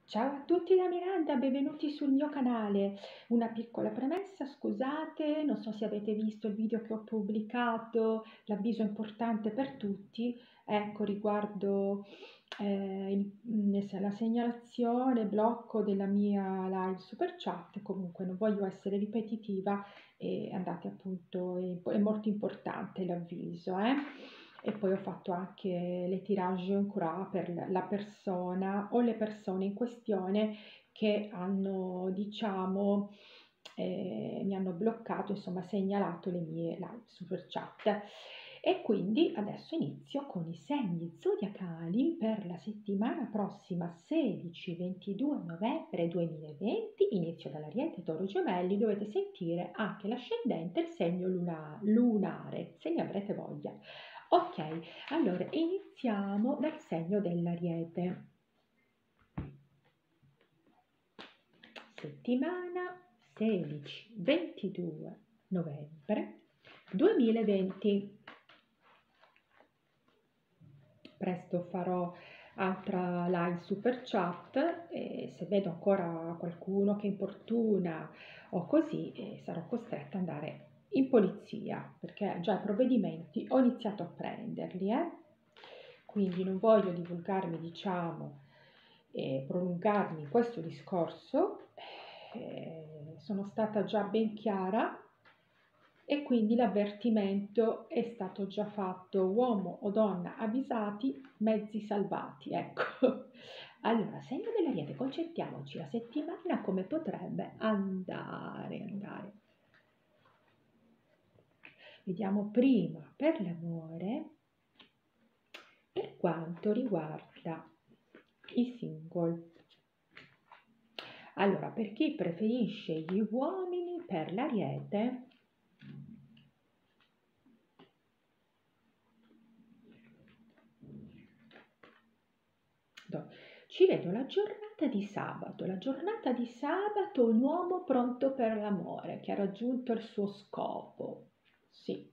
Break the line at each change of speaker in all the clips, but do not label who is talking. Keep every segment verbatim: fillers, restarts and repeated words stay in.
Ciao a tutti da Miranda, benvenuti sul mio canale. Una piccola premessa, scusate, non so se avete visto il video che ho pubblicato, l'avviso importante per tutti, ecco, riguardo eh, il- ne- la segnalazione, blocco della mia live super chat. Comunque non voglio essere ripetitiva e andate appunto, è, è molto importante l'avviso, eh. E poi ho fatto anche le tirage en croix per la persona o le persone in questione che hanno, diciamo, eh, mi hanno bloccato, insomma, segnalato le mie live super chat. E quindi adesso inizio con i segni zodiacali per la settimana prossima sedici ventidue novembre duemilaventi. Inizio dall'Ariete, Toro, Gemelli. Dovete sentire anche l'ascendente e il segno luna- lunare, se ne avrete voglia. Ok, allora iniziamo dal segno dell'Ariete. Settimana sedici ventidue novembre duemilaventi. Presto farò altra live super chat e se vedo ancora qualcuno che importuna o così eh, sarò costretta ad andare in polizia perché già i provvedimenti ho iniziato a prenderli, eh? Quindi non voglio divulgarmi, diciamo, e prolungarmi in questo discorso. Eh, sono stata già ben chiara e quindi l'avvertimento è stato già fatto, uomo o donna avvisati, mezzi salvati, ecco. Allora, segno dell'Ariete, concentriamoci la settimana come potrebbe andare, andare. Vediamo prima per l'amore, per quanto riguarda i single. Allora, per chi preferisce gli uomini, per l'Ariete, ci vedo la giornata di sabato, la giornata di sabato, un uomo pronto per l'amore, che ha raggiunto il suo scopo, sì.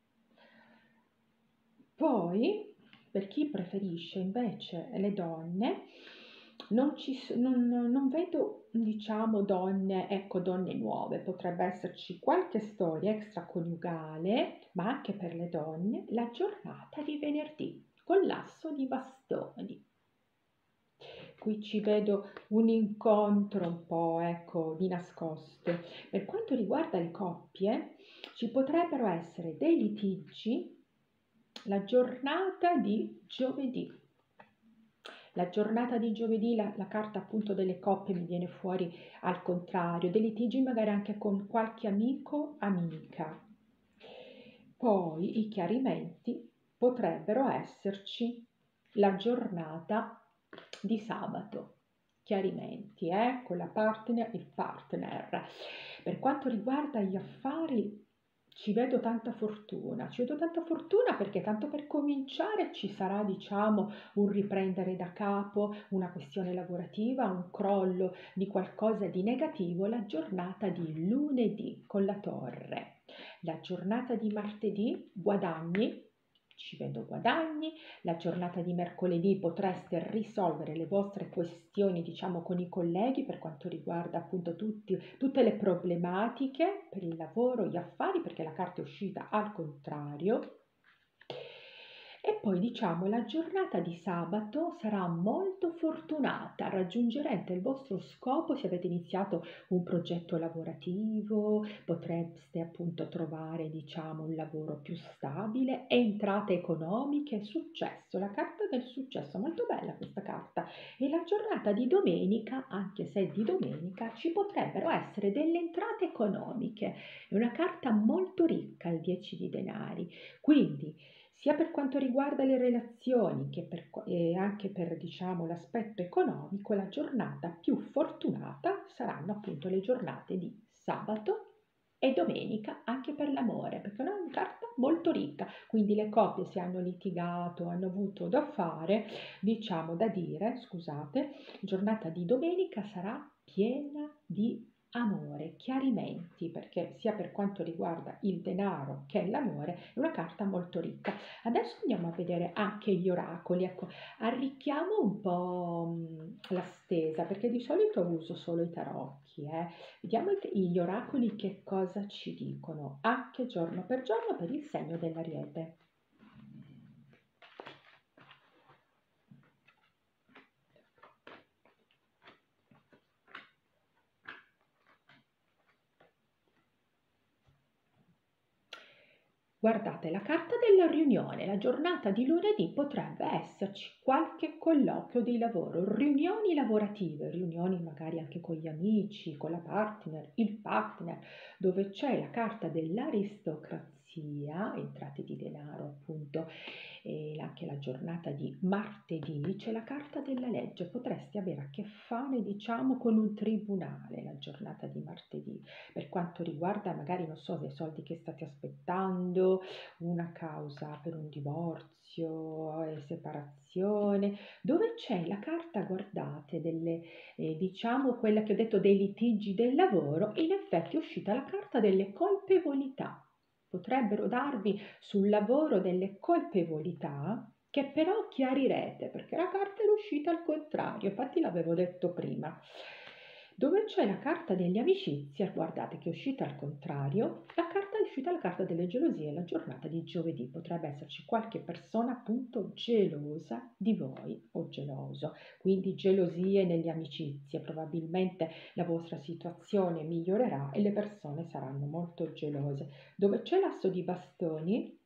Poi, per chi preferisce invece le donne, non, ci, non, non vedo, diciamo, donne, ecco, donne nuove, potrebbe esserci qualche storia extraconiugale, ma anche per le donne, la giornata di venerdì, con l'asso di bastoni. Qui ci vedo un incontro un po', ecco, di nascosto. Per quanto riguarda le coppie, ci potrebbero essere dei litigi la giornata di giovedì. La giornata di giovedì, la, la carta appunto delle coppie mi viene fuori al contrario, dei litigi magari anche con qualche amico, amica. Poi i chiarimenti potrebbero esserci la giornata di sabato. Chiarimenti, eh, con la partner, il partner. Per quanto riguarda gli affari, ci vedo tanta fortuna, ci vedo tanta fortuna perché tanto per cominciare ci sarà, diciamo, un riprendere da capo, una questione lavorativa, un crollo di qualcosa di negativo, la giornata di lunedì con la torre. La giornata di martedì, guadagni, ci vedo guadagni, la giornata di mercoledì potreste risolvere le vostre questioni, diciamo, con i colleghi per quanto riguarda appunto tutti, tutte le problematiche per il lavoro, gli affari, perché la carta è uscita al contrario. E poi diciamo la giornata di sabato sarà molto fortunata, raggiungerete il vostro scopo se avete iniziato un progetto lavorativo, potreste appunto trovare diciamo un lavoro più stabile, entrate economiche, successo, la carta del successo, molto bella questa carta. E la giornata di domenica, anche se è di domenica, ci potrebbero essere delle entrate economiche, è una carta molto ricca il dieci di denari, quindi sia per quanto riguarda le relazioni che per, e anche per diciamo, l'aspetto economico, la giornata più fortunata saranno appunto le giornate di sabato e domenica anche per l'amore, perché è una carta molto ricca, quindi le coppie se hanno litigato, hanno avuto da fare, diciamo da dire, scusate, giornata di domenica sarà piena di amore, chiarimenti, perché sia per quanto riguarda il denaro che l'amore è una carta molto ricca. Adesso andiamo a vedere anche gli oracoli, ecco, arricchiamo un po' la stesa, perché di solito uso solo i tarocchi, eh. Vediamo gli oracoli che cosa ci dicono, anche giorno per giorno per il segno dell'Ariete. Guardate, la carta della riunione, la giornata di lunedì potrebbe esserci qualche colloquio di lavoro, riunioni lavorative, riunioni magari anche con gli amici, con la partner, il partner, dove c'è la carta dell'aristocrazia, entrate di denaro appunto, e anche la giornata di martedì, c'è la carta della legge, potresti avere a che fare diciamo con un tribunale la giornata di martedì, per quanto riguarda magari non so dei soldi che state aspettando, una causa per un divorzio, eh, separazione, dove c'è la carta, guardate, delle, eh, diciamo quella che ho detto dei litigi del lavoro, in effetti è uscita la carta delle colpevolità. Potrebbero darvi sul lavoro delle colpevolità che però chiarirete, perché la carta era uscita al contrario, infatti l'avevo detto prima. Dove c'è la carta delle amicizie, guardate che è uscita al contrario, la carta è uscita la carta delle gelosie, la giornata di giovedì, potrebbe esserci qualche persona appunto gelosa di voi o geloso, quindi gelosie nelle amicizie, probabilmente la vostra situazione migliorerà e le persone saranno molto gelose. Dove c'è l'asso di bastoni,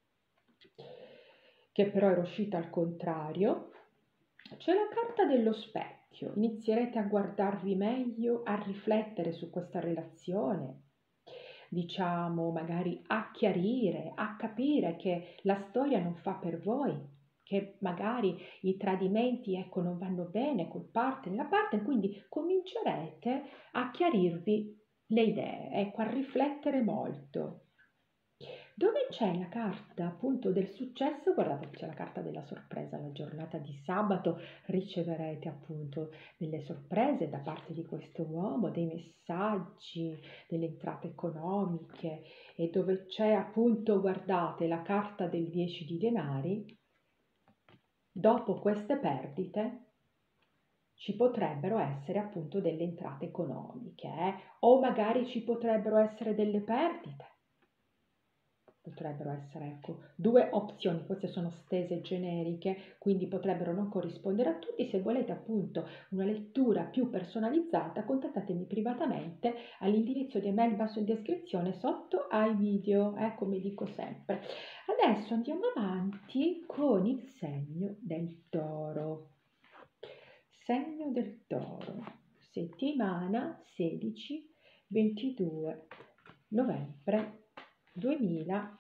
che però era uscita al contrario, c'è la carta dello specchio, inizierete a guardarvi meglio, a riflettere su questa relazione, diciamo magari a chiarire, a capire che la storia non fa per voi, che magari i tradimenti ecco non vanno bene col partner, la partner, quindi comincerete a chiarirvi le idee, ecco, a riflettere molto. Dove c'è la carta appunto del successo, guardate c'è la carta della sorpresa, la giornata di sabato riceverete appunto delle sorprese da parte di questo uomo, dei messaggi, delle entrate economiche, e dove c'è appunto, guardate, la carta del dieci di denari, dopo queste perdite ci potrebbero essere appunto delle entrate economiche, eh? O magari ci potrebbero essere delle perdite. Potrebbero essere ecco, due opzioni, queste sono stese generiche, quindi potrebbero non corrispondere a tutti. Se volete appunto una lettura più personalizzata, contattatemi privatamente all'indirizzo di email basso in descrizione sotto ai video, eh, come dico sempre. Adesso andiamo avanti con il segno del toro. Segno del toro, settimana sedici ventidue novembre duemilaventi.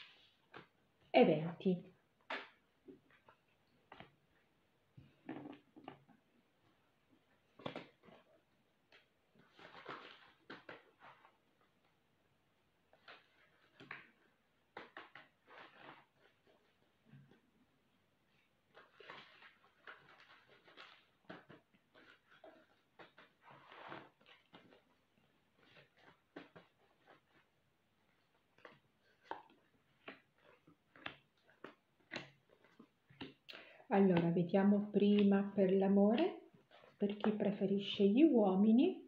Allora, vediamo prima per l'amore, per chi preferisce gli uomini.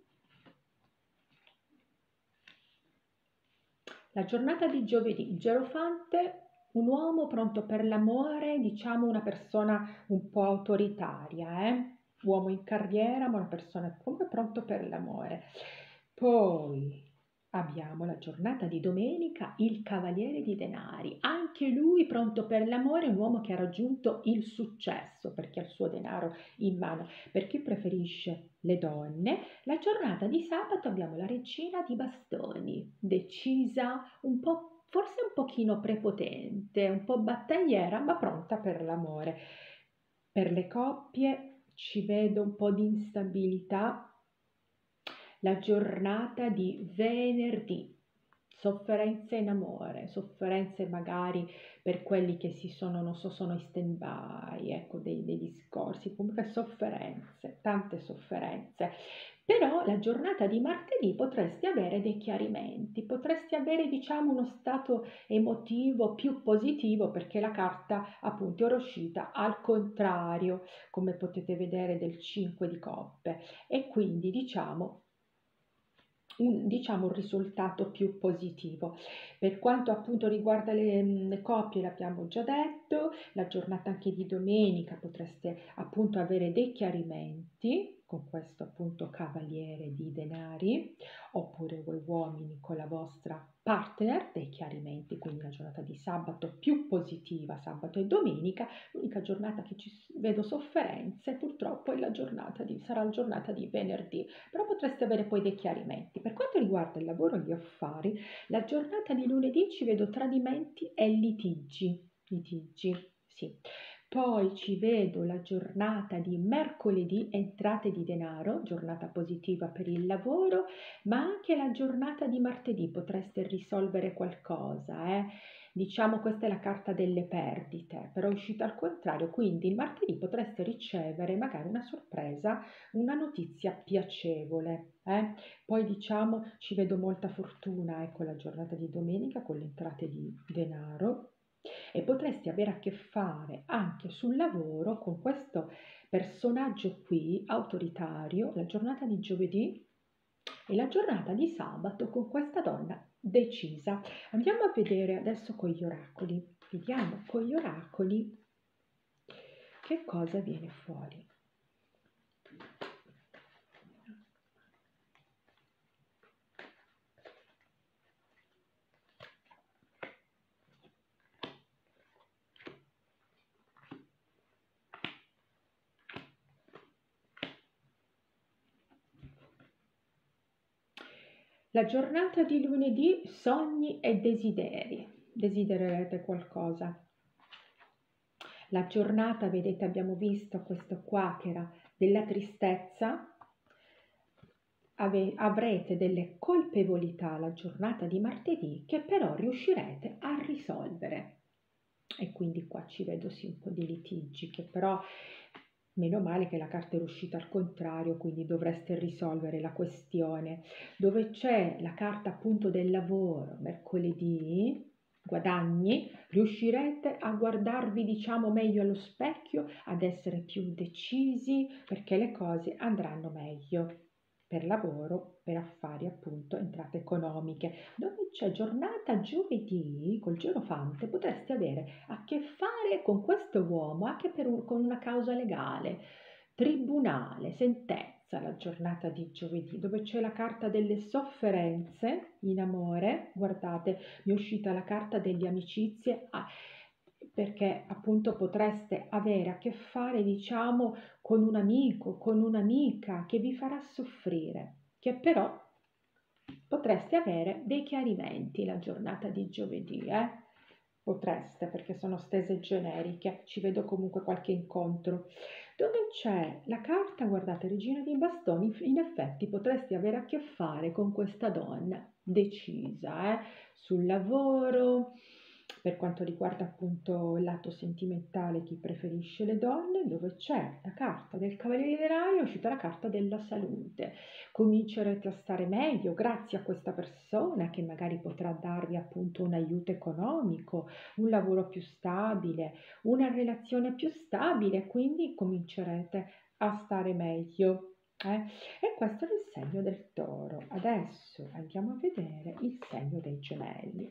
La giornata di giovedì, il Gerofante, un uomo pronto per l'amore, diciamo una persona un po' autoritaria, eh? Uomo in carriera, ma una persona comunque pronto per l'amore. Poi abbiamo la giornata di domenica, il Cavaliere di Denari, anche lui pronto per l'amore, un uomo che ha raggiunto il successo perché ha il suo denaro in mano. Per chi preferisce le donne, la giornata di sabato abbiamo la Regina di Bastoni, decisa, un po', forse un pochino prepotente, un po' battagliera, ma pronta per l'amore. Per le coppie ci vedo un po' di instabilità. La giornata di venerdì, sofferenze in amore, sofferenze magari per quelli che si sono, non so, sono in stand-by, ecco, dei, dei discorsi, comunque sofferenze, tante sofferenze. Però la giornata di martedì potresti avere dei chiarimenti, potresti avere, diciamo, uno stato emotivo più positivo perché la carta appunto era uscita al contrario, come potete vedere, del cinque di coppe, e quindi diciamo un, diciamo un risultato più positivo. Per quanto appunto riguarda le, le coppie, l'abbiamo già detto, la giornata anche di domenica potreste appunto avere dei chiarimenti con questo appunto cavaliere di denari, oppure voi uomini con la vostra partner dei chiarimenti, quindi la giornata di sabato più positiva, sabato e domenica. L'unica giornata che ci vedo sofferenze purtroppo è la giornata di, sarà la giornata di venerdì, però potreste avere poi dei chiarimenti. Per quanto riguarda il lavoro e gli affari, la giornata di lunedì ci vedo tradimenti e litigi, litigi, sì. Poi ci vedo la giornata di mercoledì, entrate di denaro, giornata positiva per il lavoro, ma anche la giornata di martedì potreste risolvere qualcosa, eh? Diciamo questa è la carta delle perdite, però è uscita al contrario, quindi il martedì potreste ricevere magari una sorpresa, una notizia piacevole. Eh? Poi diciamo ci vedo molta fortuna, ecco la giornata di domenica con le entrate di denaro, e potresti avere a che fare anche sul lavoro con questo personaggio qui autoritario, la giornata di giovedì e la giornata di sabato con questa donna decisa. Andiamo a vedere adesso con gli oracoli, vediamo con gli oracoli che cosa viene fuori. La giornata di lunedì, sogni e desideri, desidererete qualcosa. La giornata, vedete, abbiamo visto questo qua che era della tristezza, Ave, avrete delle colpevolità la giornata di martedì che però riuscirete a risolvere. E quindi qua ci vedo sì un po' di litigi che però meno male che la carta è uscita al contrario, quindi dovreste risolvere la questione. Dove c'è la carta appunto del lavoro, mercoledì, guadagni, riuscirete a guardarvi diciamo meglio allo specchio, ad essere più decisi perché le cose andranno meglio. Per lavoro, per affari appunto, entrate economiche. Dove c'è giornata giovedì col Gerofante potreste avere a che fare con questo uomo anche per un, con una causa legale, tribunale, sentenza la giornata di giovedì, dove c'è la carta delle sofferenze in amore. Guardate, mi è uscita la carta delle amicizie, ah, perché appunto potreste avere a che fare diciamo con un amico, con un'amica che vi farà soffrire, che però potreste avere dei chiarimenti la giornata di giovedì, eh? Potreste, perché sono stese generiche, ci vedo comunque qualche incontro. Dove c'è la carta, guardate, Regina di Bastoni, in effetti potresti avere a che fare con questa donna decisa, eh? Sul lavoro, per quanto riguarda appunto il lato sentimentale, chi preferisce le donne, dove c'è la carta del Cavaliere Deraio, è uscita la carta della salute. Comincerete a stare meglio grazie a questa persona che magari potrà darvi appunto un aiuto economico, un lavoro più stabile, una relazione più stabile, quindi comincerete a stare meglio. Eh? E questo è il segno del Toro. Adesso andiamo a vedere il segno dei Gemelli.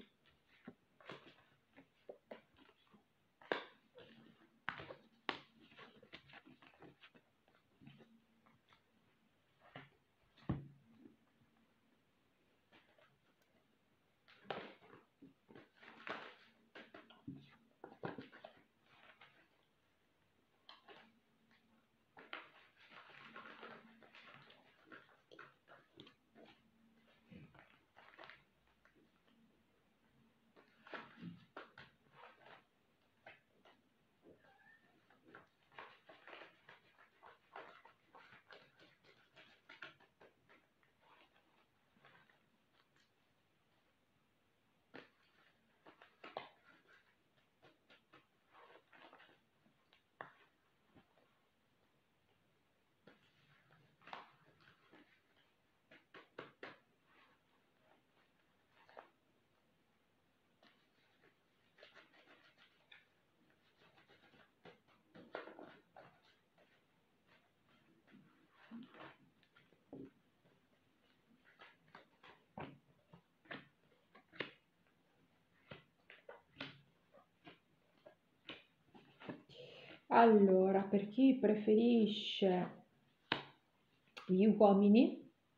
Allora, per chi preferisce gli uomini,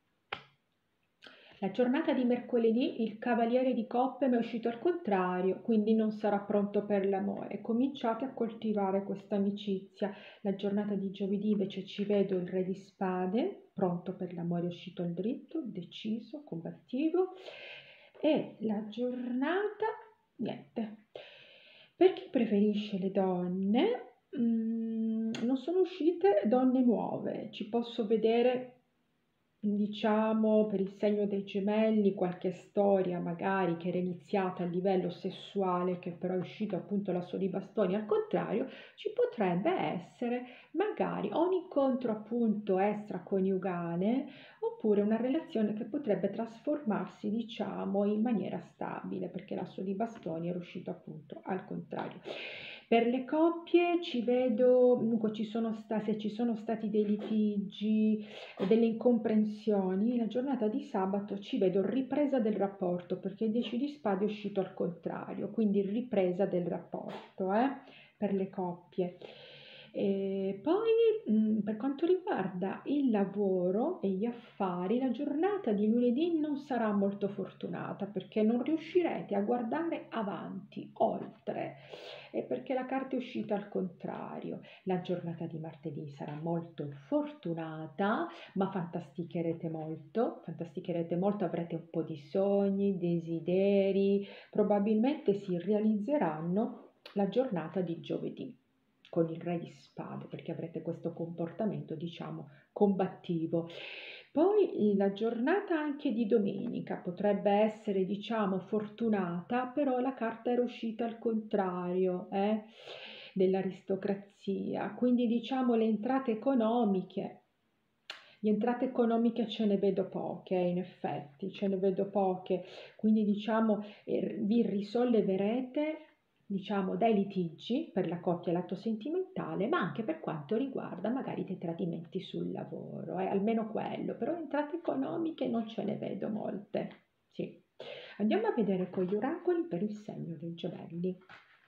la giornata di mercoledì il cavaliere di coppe mi è uscito al contrario, quindi non sarà pronto per l'amore. Cominciate a coltivare questa amicizia. La giornata di giovedì invece ci vedo il re di spade, pronto per l'amore, uscito al dritto, deciso, combattivo. E la giornata, niente. Per chi preferisce le donne, mm, non sono uscite donne nuove, ci posso vedere, diciamo, per il segno dei gemelli, qualche storia magari che era iniziata a livello sessuale, che però è uscito appunto l'asso di bastoni al contrario, ci potrebbe essere magari o un incontro appunto extraconiugale oppure una relazione che potrebbe trasformarsi, diciamo, in maniera stabile, perché l'asso di bastoni era uscito appunto al contrario. Per le coppie ci vedo, dunque ci sono stati, se ci sono stati dei litigi, delle incomprensioni, la giornata di sabato ci vedo ripresa del rapporto, perché il dieci di spade è uscito al contrario, quindi ripresa del rapporto eh, per le coppie. E poi mh, per quanto riguarda il lavoro e gli affari, la giornata di lunedì non sarà molto fortunata perché non riuscirete a guardare avanti, oltre, e perché la carta è uscita al contrario. La giornata di martedì sarà molto fortunata, ma fantasticherete molto, fantasticherete molto, avrete un po' di sogni, desideri, probabilmente si realizzeranno la giornata di giovedì con il re di spade, perché avrete questo comportamento, diciamo, combattivo. Poi la giornata anche di domenica potrebbe essere, diciamo, fortunata, però la carta era uscita al contrario, eh, dell'aristocrazia. Quindi, diciamo, le entrate economiche, le entrate economiche ce ne vedo poche, in effetti, ce ne vedo poche. Quindi, diciamo, eh, vi risolleverete, diciamo, dai litigi per la coppia e l'atto sentimentale, ma anche per quanto riguarda magari dei tradimenti sul lavoro, eh, almeno quello, però entrate economiche non ce ne vedo molte. Sì. Andiamo a vedere con gli oracoli per il segno dei gemelli.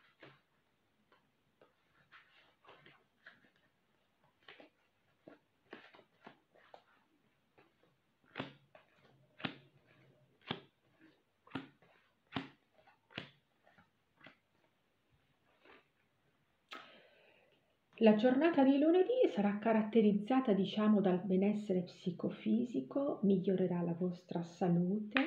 La giornata di lunedì sarà caratterizzata, diciamo, dal benessere psicofisico, migliorerà la vostra salute.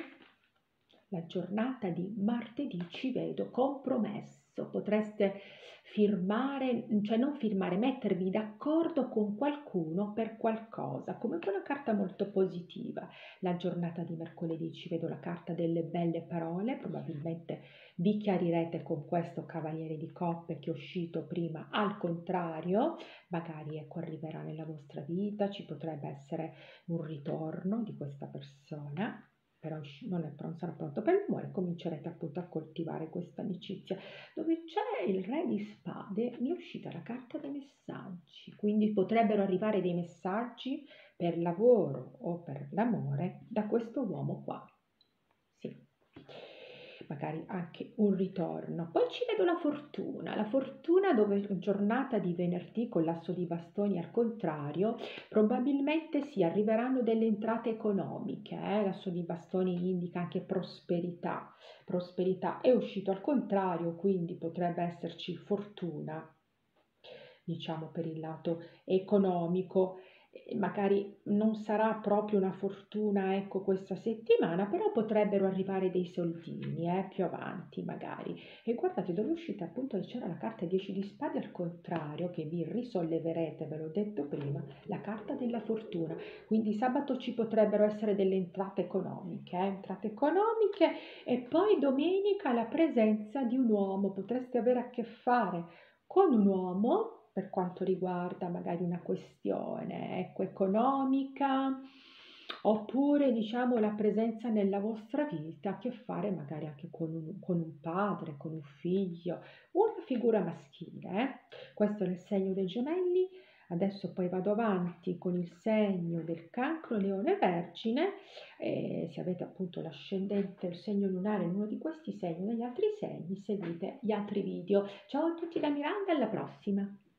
La giornata di martedì ci vedo compromesso, potreste firmare, cioè non firmare, mettervi d'accordo con qualcuno per qualcosa, comunque una carta molto positiva. La giornata di mercoledì ci vedo la carta delle belle parole, probabilmente vi chiarirete con questo cavaliere di coppe che è uscito prima al contrario, magari ecco arriverà nella vostra vita, ci potrebbe essere un ritorno di questa persona, però non è pronto, sarà pronto per l'amore, comincerete appunto a coltivare questa amicizia. Dove c'è il re di spade mi è uscita la carta dei messaggi, quindi potrebbero arrivare dei messaggi per lavoro o per l'amore da questo uomo qua. Sì, magari anche un ritorno. Poi ci vedo la fortuna, la fortuna dove giornata di venerdì con l'asso di bastoni al contrario, probabilmente sì, arriveranno delle entrate economiche, eh? L'asso di bastoni indica anche prosperità, prosperità è uscito al contrario, quindi potrebbe esserci fortuna, diciamo per il lato economico. Magari non sarà proprio una fortuna, ecco, questa settimana, però potrebbero arrivare dei soldini, eh, più avanti magari. E guardate dove è uscita, appunto c'era la carta dieci di spade al contrario, che vi risolleverete, ve l'ho detto prima, la carta della fortuna. Quindi sabato ci potrebbero essere delle entrate economiche, eh, entrate economiche, e poi domenica la presenza di un uomo, potreste avere a che fare con un uomo per quanto riguarda magari una questione, ecco, economica, oppure diciamo la presenza nella vostra vita ha a che fare magari anche con un, con un padre, con un figlio, una figura maschile. Eh? Questo è il segno dei gemelli. Adesso poi vado avanti con il segno del Cancro, Leone, Vergine, e se avete appunto l'ascendente, il segno lunare in uno di questi segni, negli altri segni, seguite gli altri video. Ciao a tutti da Miranda, alla prossima!